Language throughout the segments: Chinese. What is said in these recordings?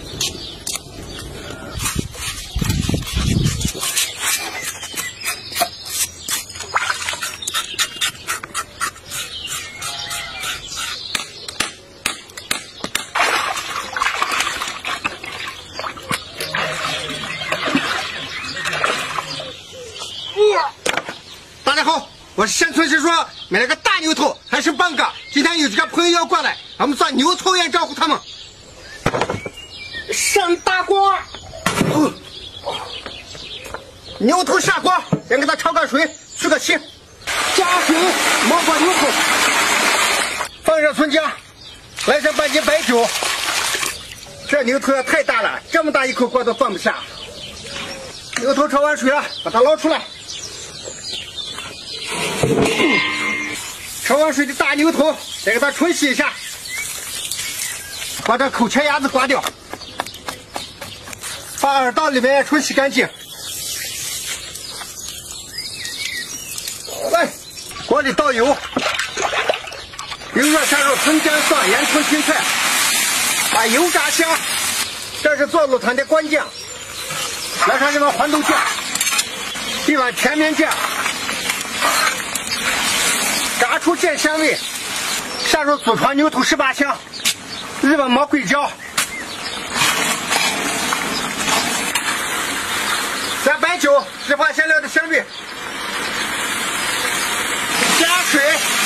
大家好，我是山村师叔，买了个大牛头，还是半个。今天有几个朋友要过来，我们做牛头宴招呼他们。上大锅，牛头下锅，先给它焯个水，去个腥，加水没过牛头，放上葱姜，来上半斤白酒。这牛头也太大了，这么大一口锅都放不下。牛头焯完水了，把它捞出来。焯完水的大牛头，再给它冲洗一下，把这口前牙子刮掉，把耳道里面也冲洗干净。来，锅里倒油，油热下入葱姜蒜盐葱青菜，把油炸香，这是做卤汤的关键。来上一碗黄豆酱，一碗甜面酱。炸出酱香味，下入祖传牛头18香，日本毛桂椒，加白酒，释放香料的香味，加水，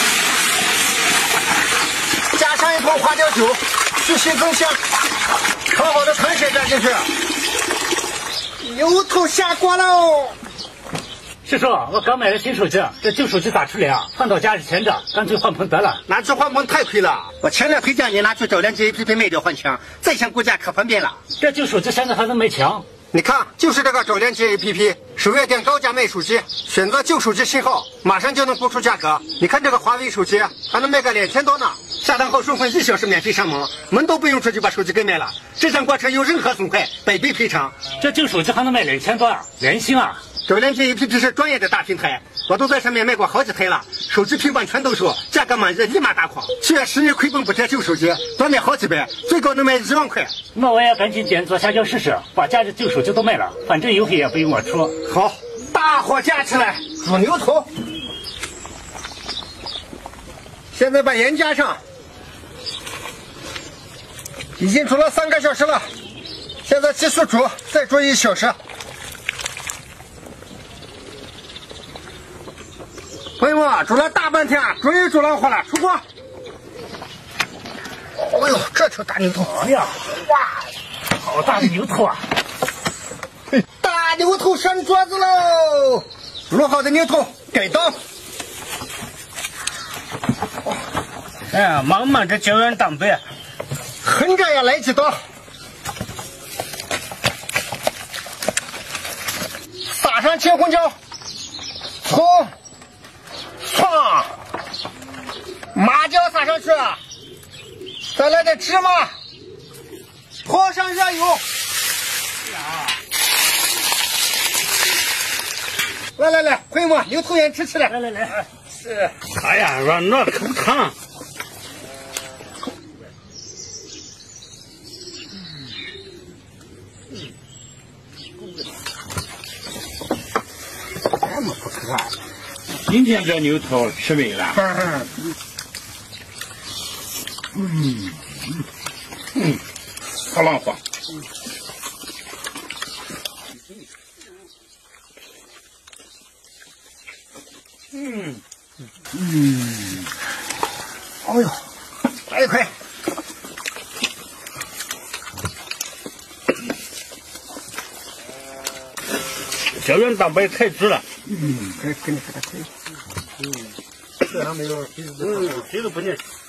加上一桶花雕酒，去腥增香，炒好的汤水加进去，牛头下锅喽。 师叔，我刚买了新手机，这旧手机咋处理啊？放到家里闲着，干脆换盆得了。 拿去换盆太亏了，我强烈推荐你拿去找联机 APP 卖掉换枪，再享估价可方便了。 这旧手机现在还能卖强？ 你看，就是这个找联机 APP，首页店高价卖手机，选择旧手机信号，马上就能估出价格。你看这个华为手机还能卖个2000多呢，下单后顺丰1小时免费上门，门都不用出就把手机给卖了，质量过程有任何损坏，百倍赔偿。 这旧手机还能卖2000多啊？良心啊！ 找联机 APP 是专业的大平台，我都在上面卖过好几台了，手机平板全都收，价格满意立马打款。7月10日亏本补贴旧手机，多卖好几百，最高能卖1万块。 那我也赶紧点左下角试试，把家里旧手机都卖了，反正邮费也不用我出。 好，大火加起来，煮牛头。现在把盐加上，已经煮了3个小时了，现在继续煮，再煮1小时。朋友们，煮了大半天，终于煮完火了，出锅。哎呦，这条大牛头！ 哎呀，哇，好大的牛头啊！ 大牛头上桌子喽！卤好的牛头给刀。 哎呀，满满的胶原蛋白， 横着也来几刀。撒上青红椒、葱。麻椒撒上去，再来点芝麻，泼上热油。来，朋友们，牛头宴吃起来！ 来，是。哎呀，软糯口烫。 这么不可爱。 今天这牛头吃美了。 好浪花。哎呦，来一块。 胶原蛋白太足了。 可以，给你给它可以。 这还没有， 皮子不念。